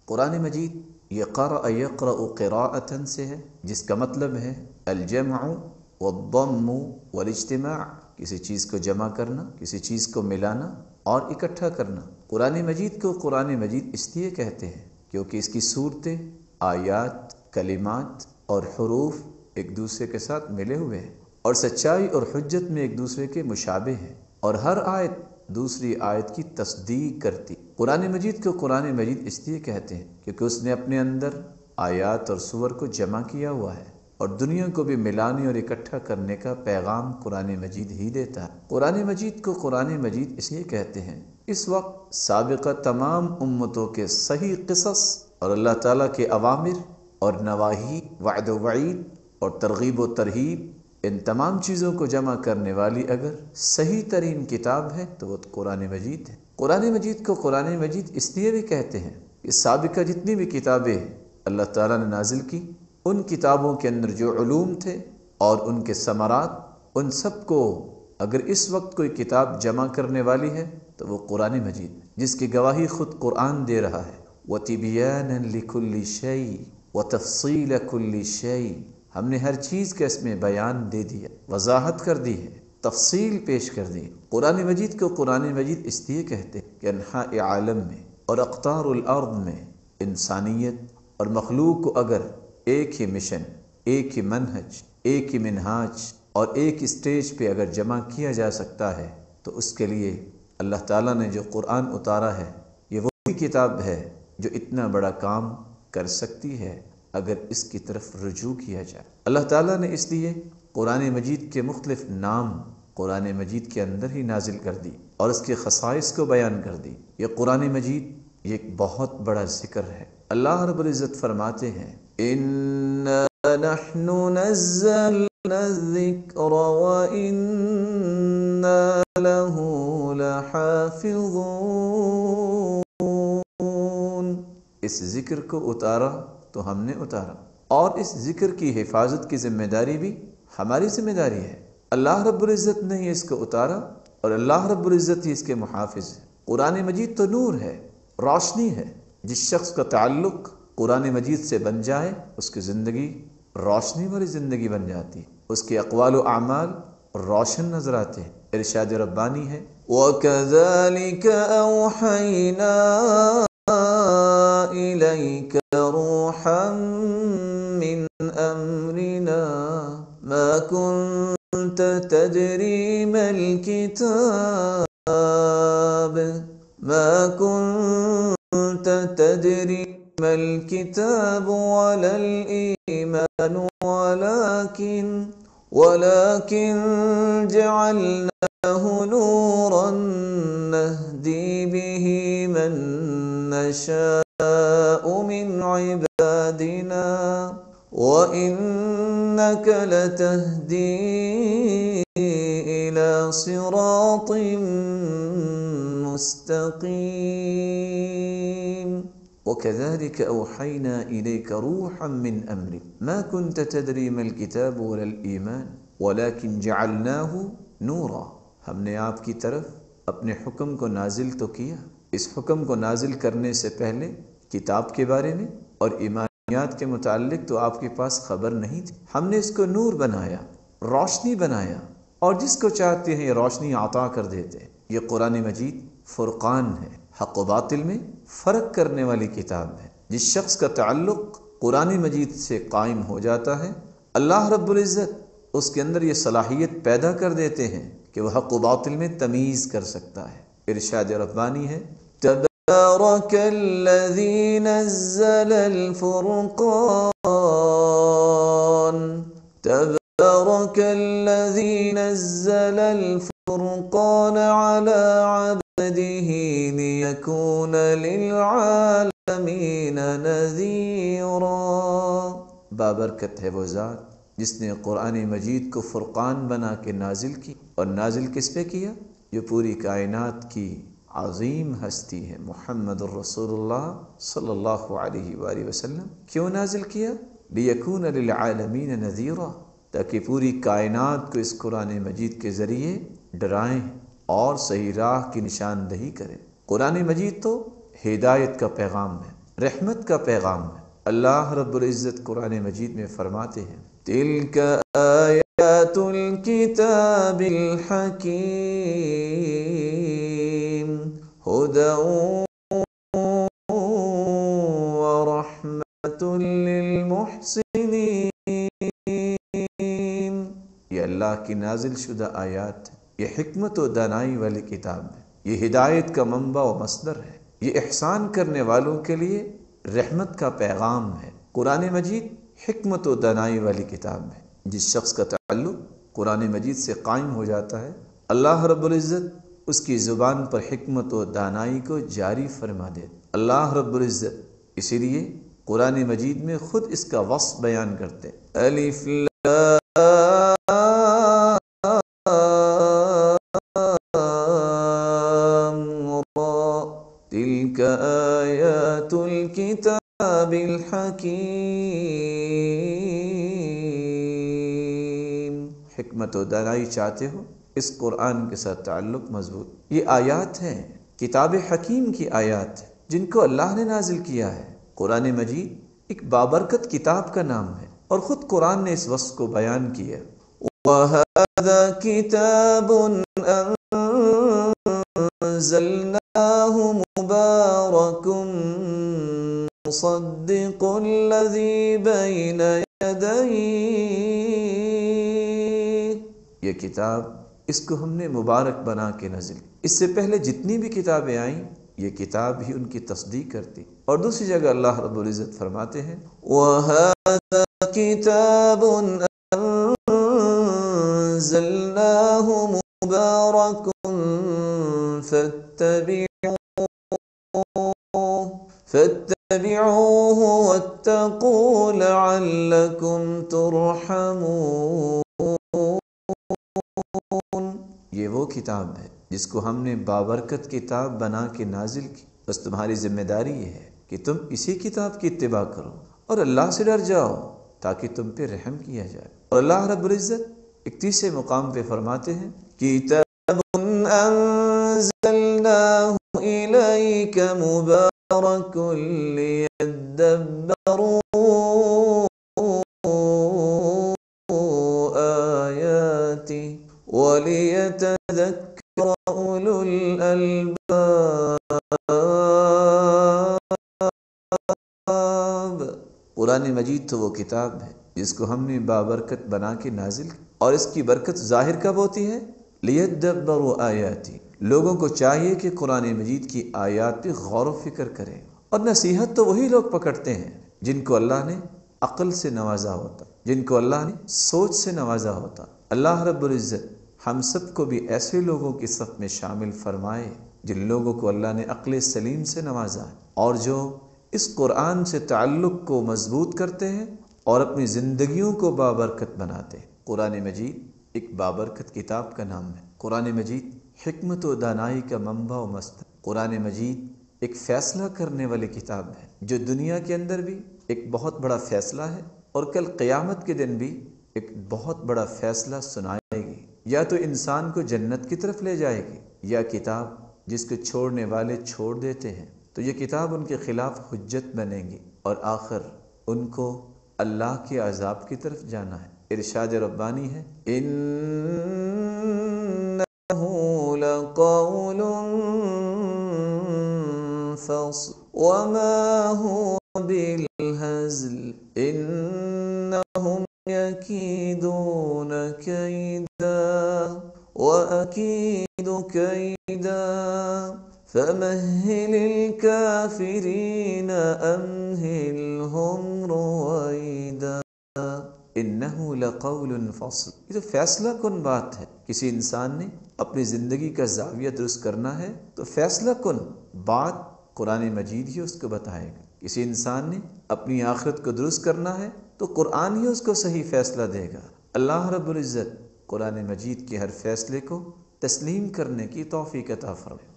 قرآن مجید یہ قرأ یقرأ قراءۃ سے ہے، جس کا مطلب ہے الجمع والضم والاجتماع، کسی چیز کو جمع کرنا، کسی چیز کو ملانا اور اکٹھا کرنا۔ قرآن مجید کو قرآن مجید اس لیے کہتے ہیں کیونکہ اس کی صورتیں، آیات، کلمات اور حروف ایک دوسرے کے ساتھ ملے ہوئے ہیں اور سچائی اور حجت میں ایک دوسرے کے مشابہ ہیں، اور ہر آیت دوسری آیت کی تصدیق کرتی۔ قرآن مجید کو قرآن مجید اس لیے کہتے ہیں کیونکہ اس نے اپنے اندر آیات اور سور کو جمع کیا ہوا ہے، اور دنیا کو بھی ملانے اور اکٹھا کرنے کا پیغام قرآن مجید ہی دیتا ہے۔ قرآن مجید کو قرآن مجید اس لیے کہتے ہیں، اس وقت سابقہ تمام امتوں کے صحیح قصص اور اللہ تعالیٰ کے اوامر اور نواہی، وعد و وعید اور ترغیب و ترہیب، ان تمام چیزوں کو جمع کرنے والی اگر صحیح ترین کتاب ہے تو وہ قرآن مجید ہے۔ قرآن مجید کو قرآن مجید اس لیے بھی کہتے ہیں کہ سابقہ جتنی بھی کتابیں اللہ تعالیٰ نے نازل کی، ان کتابوں کے اندر جو علوم تھے اور ان کے ثمرات، ان سب کو اگر اس وقت کوئی کتاب جمع کرنے والی ہے تو وہ قرآن مجید ہے، جس کی گواہی خود قرآن دے رہا ہے۔ وَتِبْيَانًا لِكُلِّ شَيْءٍ وَتَفْصِيلَ كُلِّ شَيْءٍ، ہم نے ہر چیز کا اس میں بیان دے دیا، وضاحت کر دی ہے، تفصیل پیش کر دی۔ قرآن مجید کو قرآن مجید اس لیے کہتے ہیں کہ انحاء عالم میں اور اقطار الارض میں انسانیت اور مخلوق کو اگر ایک ہی مشن، ایک ہی منہج، ایک ہی منہاج اور ایک اسٹیج پہ اگر جمع کیا جا سکتا ہے تو اس کے لیے اللہ تعالیٰ نے جو قرآن اتارا ہے، یہ وہی کتاب ہے جو اتنا بڑا کام کر سکتی ہے اگر اس کی طرف رجوع کیا جائے۔ اللہ تعالیٰ نے اس لیے قرآن مجید کے مختلف نام قرآن مجید کے اندر ہی نازل کر دی اور اس کے خصائص کو بیان کر دی۔ یہ قرآن مجید یہ ایک بہت بڑا ذکر ہے۔ اللہ رب العزت فرماتے ہیں اِنَّا نَحْنُ نَزَّلْنَا الذِّكْرَ وَإِنَّا لَهُ لَحَافِظُونَ۔ اس ذکر کو اتارا تو ہم نے اتارا، اور اس ذکر کی حفاظت کی ذمہ داری بھی ہماری ذمہ داری ہے۔ اللہ رب العزت نے ہی اس کو اتارا اور اللہ رب العزت ہی اس کے محافظ ہے۔ قرآن مجید تو نور ہے، روشنی ہے۔ جس شخص کا تعلق قرآن مجید سے بن جائے اس کی زندگی روشنی والی زندگی بن جاتی، اس کے اقوال و اعمال روشن نظر آتے ہیں۔ ارشاد ربانی ہے وَكَذَلِكَ أَوْحَيْنَا إِلَيْكَ رُوحًا مِّنْ أَمْرِنَا مَا كُنْتَ تَدْرِي مَا الْكِتَابُ وَلَا الْإِيمَانُ وَلَكِنْ جَعَلْنَاهُ نُورًا نَهْدِي بِهِ مَن نَّشَاءُ مِنْ عِبَادِنَا وَإِنَّكَ لَتَهْدِي إِلَى صِرَاطٍ مستقيم وكذلك أوحينا إليك روحا من أمرك ما كنت تدري ما الكتاب ولا الإيمان ولكن جعلناه نورا۔ ہم نے آپ کی طرف اپنے حکم کو نازل تو کیا، اس حکم کو نازل کرنے سے پہلے کتاب کے بارے میں اور ایمانیات کے متعلق تو آپ کے پاس خبر نہیں تھی۔ ہم نے اس کو نور بنایا، روشنی بنایا، اور جس کو چاہتے ہیں یہ روشنی عطا کر دیتے ہیں۔ یہ قرآن مجید فرقان ہے، حق و باطل میں فرق کرنے والی کتاب ہے۔ جس شخص کا تعلق قرآن مجید سے قائم ہو جاتا ہے، اللہ رب العزت اس کے اندر یہ صلاحیت پیدا کر دیتے ہیں کہ وہ حق و باطل میں تمیز کر سکتا ہے۔ ارشاد ربانی ہے تبارک الذی نزل الفرقان تبارک الذی نزل الفرقان على عبده ليكون للعالمين نذيرا۔ بابرکت ہے وہ ذات جس نے قرآن مجید کو فرقان بنا کے نازل کی، اور نازل کس پہ کیا؟ جو پوری کائنات کی عظیم ہستی ہے محمد الرسول اللہ صلی اللہ علیہ وآلہ وسلم۔ کیوں نازل کیا؟ لِيَكُونَ لِلْعَالَمِينَ نَذِيرًا، تاکہ پوری کائنات کو اس قرآن مجید کے ذریعے ڈرائیں اور صحیح راہ کی نشاندہی کریں۔ قرآن مجید تو ہدایت کا پیغام ہے، رحمت کا پیغام ہے۔ اللہ رب العزت قرآن مجید میں فرماتے ہیں تِلْكَ آیات الکتاب الحکیم ہدی ورحمۃ للمحسنین، یہ اللہ کی نازل شدہ آیات ہے، یہ حکمت و دانائی والی کتاب ہے، یہ ہدایت کا منبع و مصدر ہے، یہ احسان کرنے والوں کے لیے رحمت کا پیغام ہے۔ قرآن مجید حکمت و دانائی والی کتاب ہے۔ جس شخص کا تعلق قرآن مجید سے قائم ہو جاتا ہے، اللہ رب العزت اس کی زبان پر حکمت و دانائی کو جاری فرما دے۔ اللہ رب العزت اسی لیے قرآن مجید میں خود اس کا وصف بیان کرتے الف لام را تلک آیات الکتاب الحکیم۔ حکمت و دانائی چاہتے ہو، اس قرآن کے ساتھ تعلق مضبوط۔ یہ آیات ہیں، کتاب حکیم کی آیات ہیں جن کو اللہ نے نازل کیا ہے۔ قرآن مجید ایک بابرکت کتاب کا نام ہے اور خود قرآن نے اس وصف کو بیان کیا۔ وَهَذَا كِتَابٌ أَنزَلْنَاهُ مُبَارَكٌ مُصَدِّقُ الَّذِي بَيْنَ يَدَيْهِ، یہ کتاب اس کو ہم نے مبارک بنا کے نازل، اس سے پہلے جتنی بھی کتابیں آئیں یہ کتاب ہی ان کی تصدیق کرتی۔ اور دوسری جگہ اللہ رب العزت فرماتے ہیں وَهَذَا كِتَابٌ أَنزَلْنَاهُ مُبَارَكٌ فَاتَّبِعُوهُ وَاتَّقُوا لَعَلَّكُمْ تُرْحَمُونَ، یہ وہ کتاب ہے جس کو ہم نے بابرکت کتاب بنا کے نازل کی، بس تمہاری ذمہ داری یہ ہے کہ تم اسی کتاب کی اتباع کرو اور اللہ سے ڈر جاؤ تاکہ تم پہ رحم کیا جائے۔ اور اللہ رب العزت ایک تیسرے مقام پہ فرماتے ہیں کتاب انزلناہ الیک مبارک لیدبروا آیاتہ ولیتذکر اولو الالباب۔ قرآن مجید تو وہ کتاب ہے جس کو ہم نے بابرکت بنا کے نازل کی، اور اس کی برکت ظاہر کب ہوتی ہے؟ لیدبروا آیاتی، لوگوں کو چاہیے کہ قرآن مجید کی آیات پہ غور و فکر کریں۔ اور نصیحت تو وہی لوگ پکڑتے ہیں جن کو اللہ نے عقل سے نوازا ہوتا، جن کو اللہ نے سوچ سے نوازا ہوتا۔ اللہ رب العزت ہم سب کو بھی ایسے لوگوں کی صف میں شامل فرمائے جن لوگوں کو اللہ نے عقل سلیم سے نوازا ہے اور جو اس قرآن سے تعلق کو مضبوط کرتے ہیں اور اپنی زندگیوں کو بابرکت بناتے ہیں۔ قرآن مجید ایک بابرکت کتاب کا نام ہے۔ قرآن مجید حکمت و دانائی کا منبع و مصدر۔ قرآن مجید ایک فیصلہ کرنے والی کتاب ہے جو دنیا کے اندر بھی ایک بہت بڑا فیصلہ ہے اور کل قیامت کے دن بھی ایک بہت بڑا فیصلہ سنائے گی۔ یا تو انسان کو جنت کی طرف لے جائے گی، یا کتاب جس کو چھوڑنے والے چھوڑ دیتے ہیں تو یہ کتاب ان کے خلاف حجت بنے گی اور آخر ان کو اللہ کے عذاب کی طرف جانا ہے۔ ارشاد ربانی ہے انہ لقول فصل وما هو بالهزل انہم یکیدون کیدا وَأَكِيدُ كَيْدًا فَمَهِّلِ الْكَافِرِينَ أَمْهِلْهُمْ رُوَيْدًا إِنَّهُ لَقَوْلٌ فَصْلٌ، یہ تو فیصلہ کن بات ہے۔ کسی انسان نے اپنی زندگی کا زاویہ درست کرنا ہے تو فیصلہ کن بات قرآن مجید ہی اس کو بتائے گا۔ کسی انسان نے اپنی آخرت کو درست کرنا ہے تو قرآن ہی اس کو صحیح فیصلہ دے گا۔ اللہ رب العزت قرآن مجید کے ہر فیصلے کو تسلیم کرنے کی توفیق عطا فرمائے۔